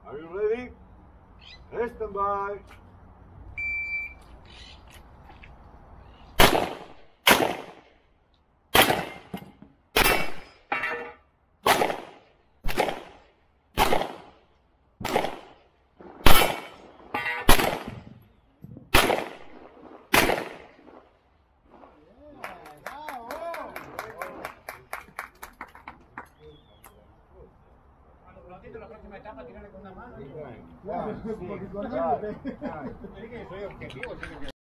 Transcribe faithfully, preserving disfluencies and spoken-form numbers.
Are you ready? Stand by. La próxima etapa tirarle con una mano. Claro, sí, claro.